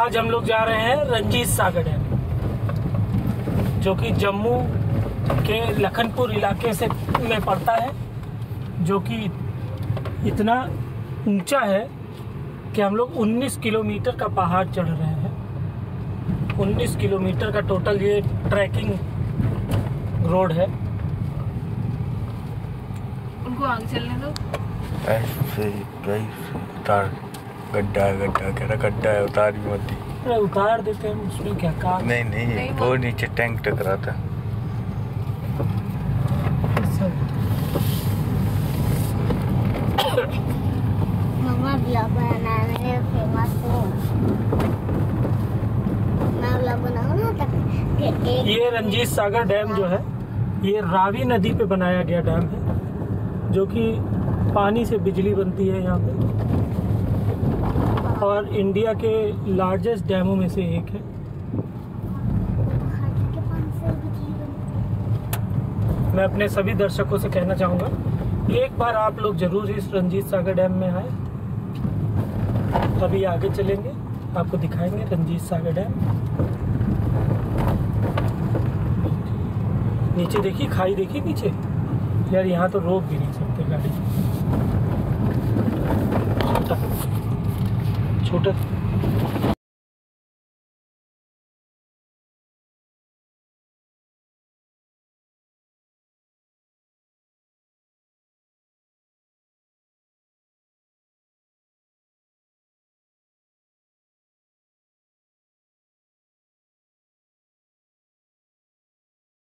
आज हम लोग जा रहे हैं रंजीत सागर डैम, जो कि जम्मू के लखनपुर इलाके से में पड़ता है, जो कि इतना ऊंचा है कि हम लोग 19 किलोमीटर का पहाड़ चढ़ रहे हैं। 19 किलोमीटर का टोटल ये ट्रैकिंग रोड है। उनको आगे चलने दो। ऐसे उतार, गड्ढा है, गड्ढा कह रहा, गड्ढा है, उतार भी मत दी। अरे उतार देते हैं, उसमें क्या काम। नहीं वो नीचे टैंक टकरा था। मम्मा ब्लॉग बनाने में फेमस हूँ। मैं ब्लॉग बनाऊँ ना तक ये रंजीत सागर डैम जो है, ये रावी नदी पे बनाया गया डैम है, जो कि पानी से बिजली बनती है यहाँ पे, और इंडिया के लार्जेस्ट डैमों में से एक है। मैं अपने सभी दर्शकों से कहना चाहूँगा, एक बार आप लोग जरूर इस रंजीत सागर डैम में आए। अभी आगे चलेंगे, आपको दिखाएंगे रंजीत सागर डैम। नीचे देखिए, खाई देखिए नीचे। यार यहाँ तो रोक भी नहीं सकते गाड़ी, छोटा